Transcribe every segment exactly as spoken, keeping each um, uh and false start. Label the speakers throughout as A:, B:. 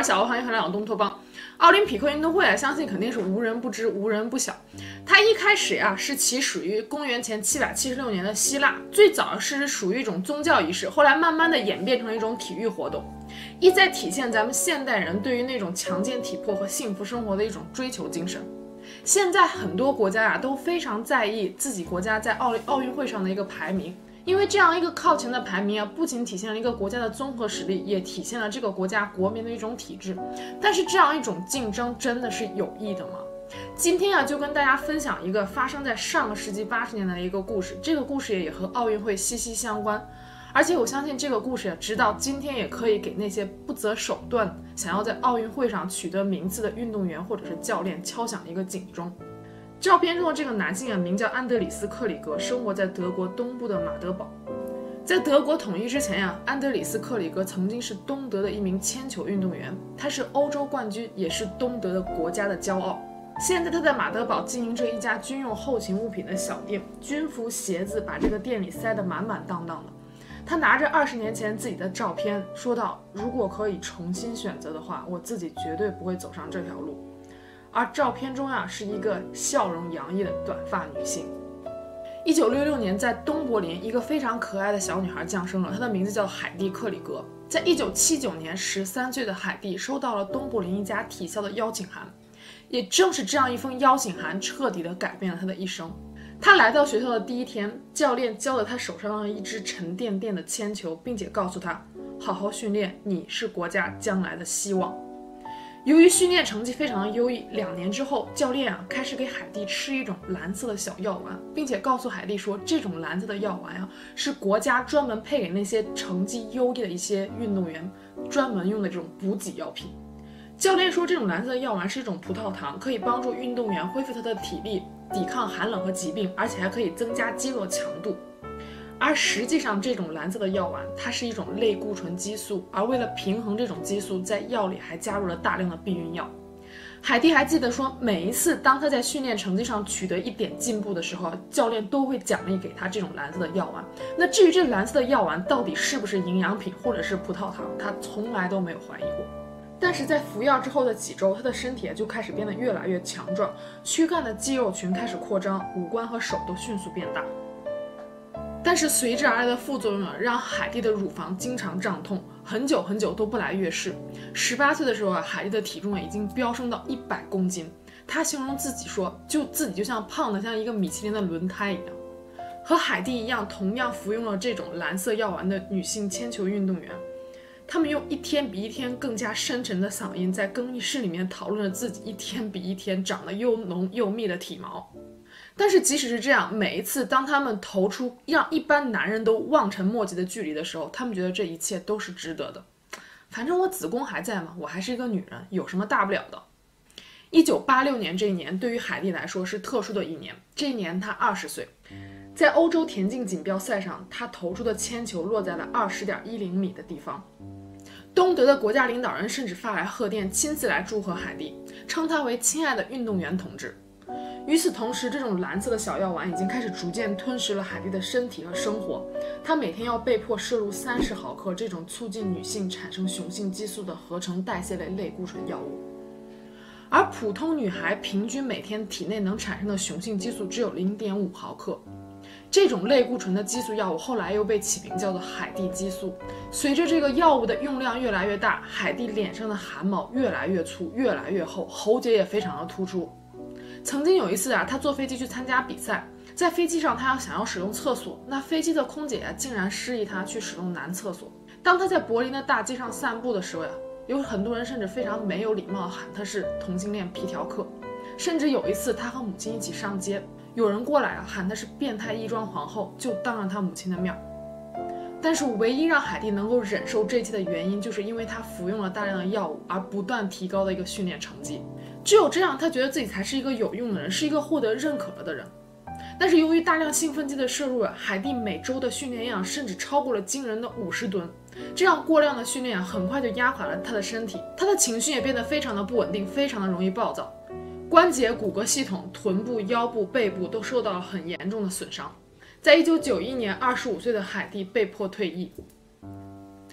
A: 小欧，欢迎回来老东托邦。奥林匹克运动会啊，相信肯定是无人不知、无人不晓。它一开始呀、啊、是起始于公元前七百七十六年的希腊，最早是属于一种宗教仪式，后来慢慢的演变成了一种体育活动，意在体现咱们现代人对于那种强健体魄和幸福生活的一种追求精神。现在很多国家啊都非常在意自己国家在奥奥运会上的一个排名。因为这样一个靠前的排名啊，不仅体现了一个国家的综合实力，也体现了这个国家国民的一种体制。但是这样一种竞争真的是有益的吗？今天啊，就跟大家分享一个发生在上个世纪八十年代的一个故事。这个故事也和奥运会息息相关，而且我相信这个故事啊，直到今天也可以给那些不择手段想要在奥运会上取得名次的运动员或者是教练敲响一个警钟。照片中的这个男性啊，名叫安德里斯·克里格，生活在德国东部的马德堡。在德国统一之前呀、啊，安德里斯·克里格曾经是东德的一名铅球运动员，他是欧洲冠军，也是东德的国家的骄傲。现在他在马德堡经营着一家军用后勤物品的小店，军服、鞋子把这个店里塞得满满当当的。他拿着二十年前自己的照片，说道：“如果可以重新选择的话，我自己绝对不会走上这条路。”而照片中啊，是一个笑容洋溢的短发女性。一九六六年，在东柏林，一个非常可爱的小女孩降生了，她的名字叫海蒂·克里格。在一九七九年，十三岁的海蒂收到了东柏林一家体校的邀请函，也正是这样一封邀请函，彻底的改变了她的一生。她来到学校的第一天，教练交了她手上的一支沉甸甸的铅球，并且告诉她：好好训练，你是国家将来的希望。由于训练成绩非常的优异，两年之后，教练啊开始给海蒂吃一种蓝色的小药丸，并且告诉海蒂说，这种蓝色的药丸啊是国家专门配给那些成绩优异的一些运动员专门用的这种补给药品。教练说，这种蓝色的药丸是一种葡萄糖，可以帮助运动员恢复他的体力，抵抗寒冷和疾病，而且还可以增加肌肉强度。而实际上，这种蓝色的药丸它是一种类固醇激素，而为了平衡这种激素，在药里还加入了大量的避孕药。海蒂还记得说，每一次当他在训练成绩上取得一点进步的时候，教练都会奖励给他这种蓝色的药丸。那至于这蓝色的药丸到底是不是营养品或者是葡萄糖，他从来都没有怀疑过。但是在服药之后的几周，他的身体就开始变得越来越强壮，躯干的肌肉群开始扩张，五官和手都迅速变大。但是随之而来的副作用呢，让海蒂的乳房经常胀痛，很久很久都不来月事。十八岁的时候啊，海蒂的体重已经飙升到一百公斤。她形容自己说，就自己就像胖的像一个米其林的轮胎一样。和海蒂一样，同样服用了这种蓝色药丸的女性铅球运动员，她们用一天比一天更加深沉的嗓音，在更衣室里面讨论着自己一天比一天长得又浓又密的体毛。但是即使是这样，每一次当他们投出让一般男人都望尘莫及的距离的时候，他们觉得这一切都是值得的。反正我子宫还在嘛，我还是一个女人，有什么大不了的。一九八六年这一年对于海蒂来说是特殊的一年，这一年她二十岁，在欧洲田径锦标赛上，她投出的铅球落在了二十点一零米的地方。东德的国家领导人甚至发来贺电，亲自来祝贺海蒂，称她为亲爱的运动员同志。与此同时，这种蓝色的小药丸已经开始逐渐吞噬了海蒂的身体和生活。她每天要被迫摄入三十毫克这种促进女性产生雄性激素的合成代谢类类固醇药物，而普通女孩平均每天体内能产生的雄性激素只有 零点五毫克。这种类固醇的激素药物后来又被起名叫做海蒂激素。随着这个药物的用量越来越大，海蒂脸上的汗毛越来越粗，越来越厚，喉结也非常的突出。曾经有一次啊，他坐飞机去参加比赛，在飞机上他要想要使用厕所，那飞机的空姐啊竟然示意他去使用男厕所。当他在柏林的大街上散步的时候呀，有很多人甚至非常没有礼貌喊他是同性恋皮条客。甚至有一次他和母亲一起上街，有人过来啊喊他是变态衣装皇后，就当着他母亲的面。但是唯一让海蒂能够忍受这一切的原因，就是因为他服用了大量的药物而不断提高的一个训练成绩。只有这样，他觉得自己才是一个有用的人，是一个获得认可了的人。但是由于大量兴奋剂的摄入啊，海蒂每周的训练量甚至超过了惊人的五十吨。这样过量的训练啊，很快就压垮了他的身体，他的情绪也变得非常的不稳定，非常的容易暴躁。关节、骨骼系统、臀部、腰部、背部都受到了很严重的损伤。在一九九一年，二十五岁的海蒂被迫退役。对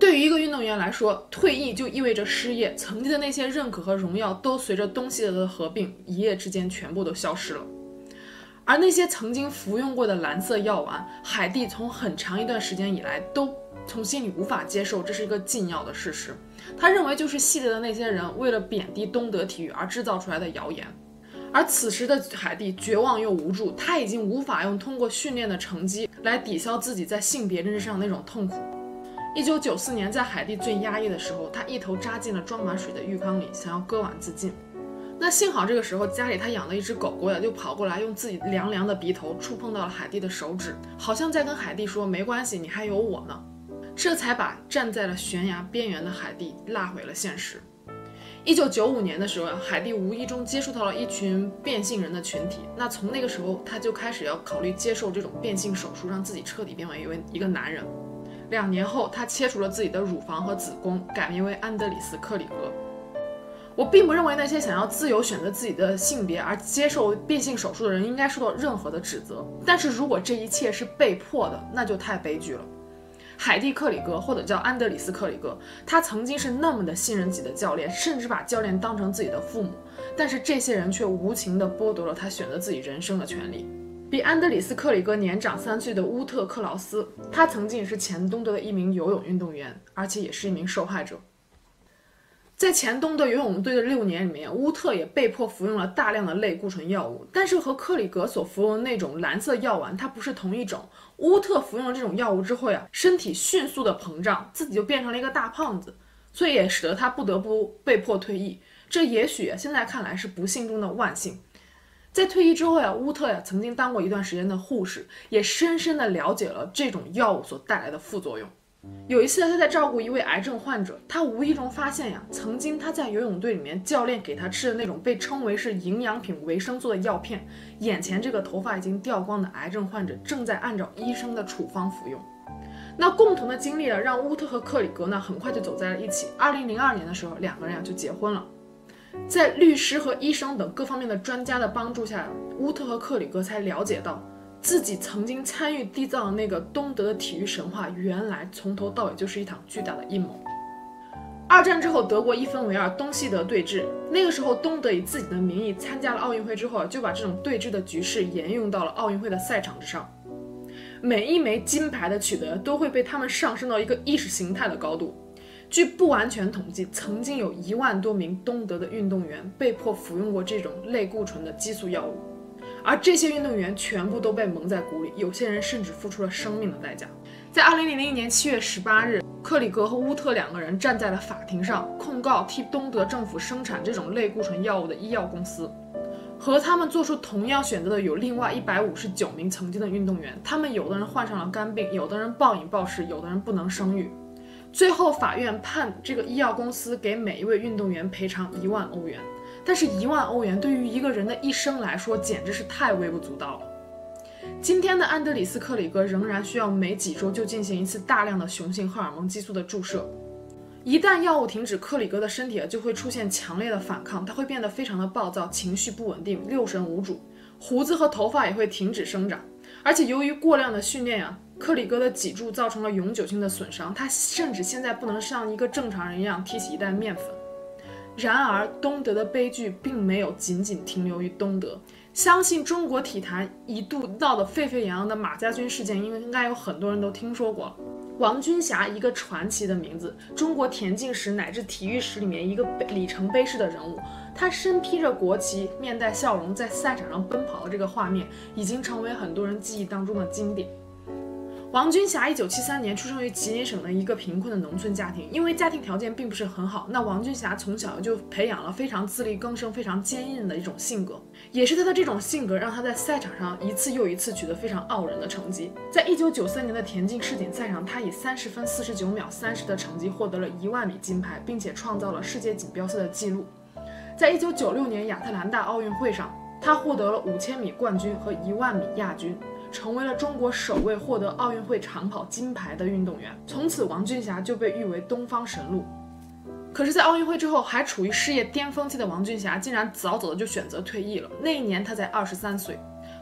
A: 对于一个运动员来说，退役就意味着失业，曾经的那些认可和荣耀都随着东西德的合并，一夜之间全部都消失了。而那些曾经服用过的蓝色药丸，海蒂从很长一段时间以来都从心里无法接受这是一个禁药的事实。他认为就是系列的那些人为了贬低东德体育而制造出来的谣言。而此时的海蒂绝望又无助，他已经无法用通过训练的成绩来抵消自己在性别认知上那种痛苦。一九九四年，在海蒂最压抑的时候，他一头扎进了装满水的浴缸里，想要割腕自尽。那幸好这个时候家里他养的一只狗狗呀，就跑过来用自己凉凉的鼻头触碰到了海蒂的手指，好像在跟海蒂说没关系，你还有我呢。这才把站在了悬崖边缘的海蒂拉回了现实。一九九五年的时候，海蒂无意中接触到了一群变性人的群体，那从那个时候他就开始要考虑接受这种变性手术，让自己彻底变为一位一个男人。两年后，他切除了自己的乳房和子宫，改名为安德里斯·克里格。我并不认为那些想要自由选择自己的性别而接受变性手术的人应该受到任何的指责，但是如果这一切是被迫的，那就太悲剧了。海蒂·克里格，或者叫安德里斯·克里格，他曾经是那么的信任自己的教练，甚至把教练当成自己的父母，但是这些人却无情地剥夺了他选择自己人生的权利。比安德里斯·克里格年长三岁的乌特·克劳斯，他曾经也是前东德的一名游泳运动员，而且也是一名受害者。在前东德游泳队的六年里面，乌特也被迫服用了大量的类固醇药物，但是和克里格所服用的那种蓝色药丸它不是同一种。乌特服用了这种药物之后呀，身体迅速的膨胀，自己就变成了一个大胖子，所以也使得他不得不被迫退役。这也许现在看来是不幸中的万幸。在退役之后呀，乌特呀曾经当过一段时间的护士，也深深的了解了这种药物所带来的副作用。有一次他在照顾一位癌症患者，他无意中发现呀，曾经他在游泳队里面教练给他吃的那种被称为是营养品维生素的药片，眼前这个头发已经掉光的癌症患者正在按照医生的处方服用。那共同的经历了让乌特和克里格呢很快就走在了一起。二零零二年的时候，两个人呀就结婚了。在律师和医生等各方面的专家的帮助下，乌特和克里格才了解到自己曾经参与缔造的那个东德的体育神话，原来从头到尾就是一场巨大的阴谋。二战之后，德国一分为二，东西德对峙。那个时候，东德以自己的名义参加了奥运会之后，就把这种对峙的局势沿用到了奥运会的赛场之上。每一枚金牌的取得，都会被他们上升到一个意识形态的高度。据不完全统计，曾经有一万多名东德的运动员被迫服用过这种类固醇的激素药物。而这些运动员全部都被蒙在鼓里，有些人甚至付出了生命的代价。在二零零一年七月十八日，克里格和乌特两个人站在了法庭上，控告替东德政府生产这种类固醇药物的医药公司。和他们做出同样选择的有另外一百五十九名曾经的运动员，他们有的人患上了肝病，有的人暴饮暴食，有的人不能生育。最后法院判这个医药公司给每一位运动员赔偿一万欧元。但是一万欧元对于一个人的一生来说简直是太微不足道了。今天的安德里斯·克里格仍然需要每几周就进行一次大量的雄性荷尔蒙激素的注射。一旦药物停止，克里格的身体就会出现强烈的反抗，他会变得非常的暴躁，情绪不稳定，六神无主，胡子和头发也会停止生长。而且由于过量的训练啊，克里格的脊柱造成了永久性的损伤，他甚至现在不能像一个正常人一样提起一袋面粉。然而，东德的悲剧并没有仅仅停留于东德。相信中国体坛一度闹得沸沸扬扬的马家军事件，应该有很多人都听说过了。王军霞，一个传奇的名字，中国田径史乃至体育史里面一个里程碑式的人物。他身披着国旗，面带笑容，在赛场上奔跑的这个画面，已经成为很多人记忆当中的经典。王军霞一九七三年出生于吉林省的一个贫困的农村家庭，因为家庭条件并不是很好，那王军霞从小就培养了非常自力更生、非常坚韧的一种性格，也是他的这种性格让他在赛场上一次又一次取得非常傲人的成绩。在一九九三年的田径世锦赛上，他以三十分四十九秒三十的成绩获得了一万米金牌，并且创造了世界锦标赛的纪录。在一九九六年亚特兰大奥运会上，他获得了五千米冠军和一万米亚军，成为了中国首位获得奥运会长跑金牌的运动员。从此，王军霞就被誉为东方神鹿。可是，在奥运会之后，还处于事业巅峰期的王军霞竟然早早的就选择退役了。那一年，他才二十三岁。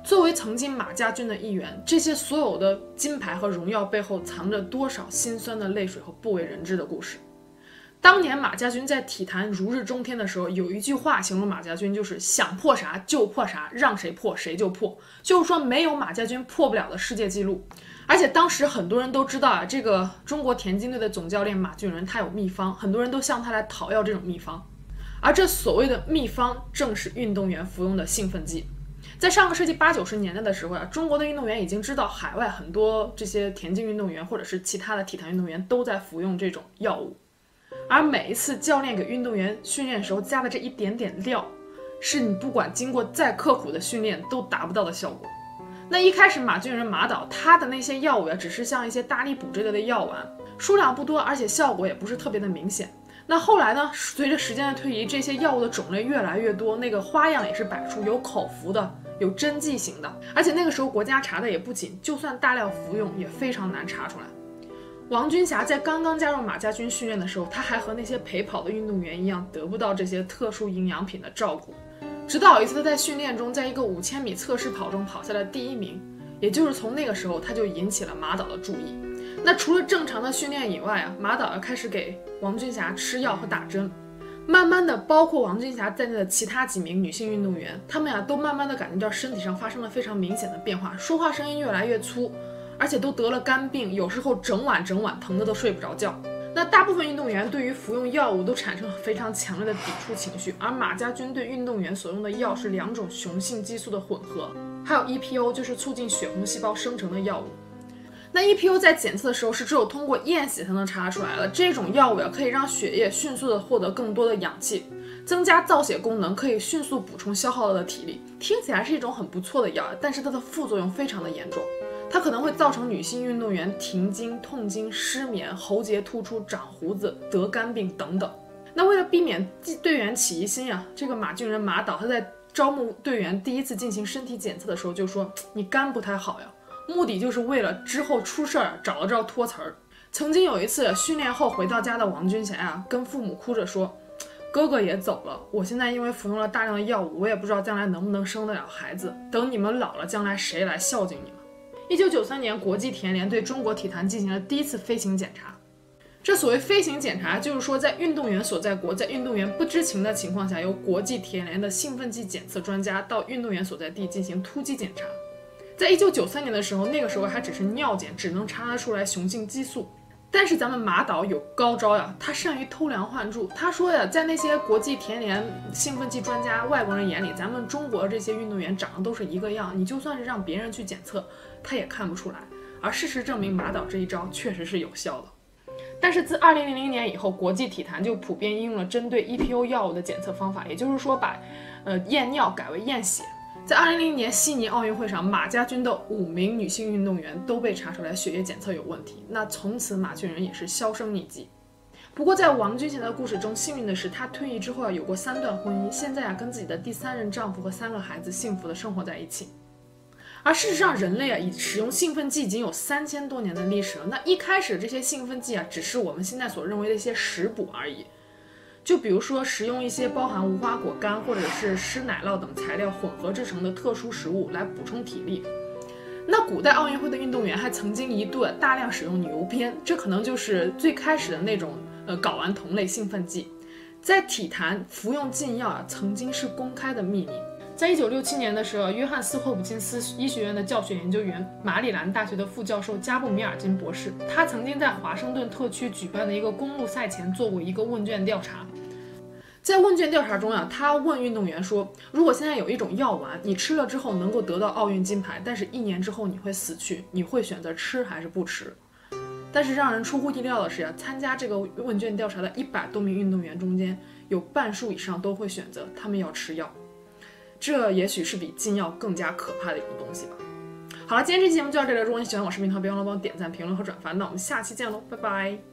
A: 作为曾经马家军的一员，这些所有的金牌和荣耀背后藏着多少辛酸的泪水和不为人知的故事。当年马家军在体坛如日中天的时候，有一句话形容马家军，就是想破啥就破啥，让谁破谁就破，就是说没有马家军破不了的世界纪录。而且当时很多人都知道啊，这个中国田径队的总教练马俊仁他有秘方，很多人都向他来讨要这种秘方。而这所谓的秘方正是运动员服用的兴奋剂。在上个世纪八九十年代的时候啊，中国的运动员已经知道海外很多这些田径运动员或者是其他的体坛运动员都在服用这种药物，而每一次教练给运动员训练的时候加的这一点点料，是你不管经过再刻苦的训练都达不到的效果。那一开始马俊仁马导他的那些药物呀，只是像一些大力补这类的药丸，数量不多，而且效果也不是特别的明显。那后来呢，随着时间的推移，这些药物的种类越来越多，那个花样也是百出，有口服的，有针剂型的，而且那个时候国家查的也不紧，就算大量服用也非常难查出来。王军霞在刚刚加入马家军训练的时候，他还和那些陪跑的运动员一样，得不到这些特殊营养品的照顾。直到有一次他在训练中，在一个五千米测试跑中跑下了第一名，也就是从那个时候，他就引起了马导的注意。那除了正常的训练以外啊，马导要开始给王军霞吃药和打针。慢慢的，包括王军霞在内的其他几名女性运动员，她们呀都慢慢的感觉到身体上发生了非常明显的变化，说话声音越来越粗，而且都得了肝病，有时候整晚整晚疼得都睡不着觉。那大部分运动员对于服用药物都产生了非常强烈的抵触情绪，而马家军对运动员所用的药是两种雄性激素的混合，还有 E P O， 就是促进血红细胞生成的药物。那 E P O 在检测的时候是只有通过验血才能查出来的，这种药物呀可以让血液迅速的获得更多的氧气，增加造血功能，可以迅速补充消耗了的体力。听起来是一种很不错的药，但是它的副作用非常的严重。它可能会造成女性运动员停经、痛经、失眠、喉结突出、长胡子、得肝病等等。那为了避免队员起疑心啊，这个马俊仁马导他在招募队员第一次进行身体检测的时候就说：“你肝不太好呀。”目的就是为了之后出事儿找得着托词儿。曾经有一次训练后回到家的王军霞啊，跟父母哭着说：“哥哥也走了，我现在因为服用了大量的药物，我也不知道将来能不能生得了孩子。等你们老了，将来谁来孝敬你们？”一九九三年，国际田联对中国体坛进行了第一次飞行检查。这所谓飞行检查，就是说在运动员所在国，在运动员不知情的情况下，由国际田联的兴奋剂检测专家到运动员所在地进行突击检查。在一九九三年的时候，那个时候还只是尿检，只能查得出来雄性激素。但是咱们马导有高招呀，他善于偷梁换柱。他说呀，在那些国际田联兴奋剂专家外国人眼里，咱们中国这些运动员长得都是一个样，你就算是让别人去检测，他也看不出来。而事实证明，马导这一招确实是有效的。但是自二零零零年以后，国际体坛就普遍应用了针对 E P O 药物的检测方法，也就是说把呃验尿改为验血。在二零零零年悉尼奥运会上，马家军的五名女性运动员都被查出来血液检测有问题，那从此马俊仁也是销声匿迹。不过在王军霞的故事中，幸运的是她退役之后啊有过三段婚姻，现在啊跟自己的第三任丈夫和三个孩子幸福的生活在一起。而事实上，人类啊以使用兴奋剂已经有三千多年的历史了。那一开始这些兴奋剂啊，只是我们现在所认为的一些食补而已。就比如说食用一些包含无花果干或者是湿奶酪等材料混合制成的特殊食物来补充体力。那古代奥运会的运动员还曾经一度大量使用牛鞭，这可能就是最开始的那种呃睾丸酮类兴奋剂。在体坛服用禁药啊，曾经是公开的秘密。在一九六七年的时候，约翰斯霍普金斯医学院的教学研究员、马里兰大学的副教授加布米尔金博士，他曾经在华盛顿特区举办的一个公路赛前做过一个问卷调查。在问卷调查中啊，他问运动员说，如果现在有一种药丸，你吃了之后能够得到奥运金牌，但是一年之后你会死去，你会选择吃还是不吃？但是让人出乎意料的是啊，参加这个问卷调查的一百多名运动员中间，有半数以上都会选择他们要吃药。这也许是比禁药更加可怕的一种东西吧。好了，今天这期节目就到这里了。如果你喜欢我视频的话，别忘了帮我点赞、评论和转发。那我们下期见喽，拜拜。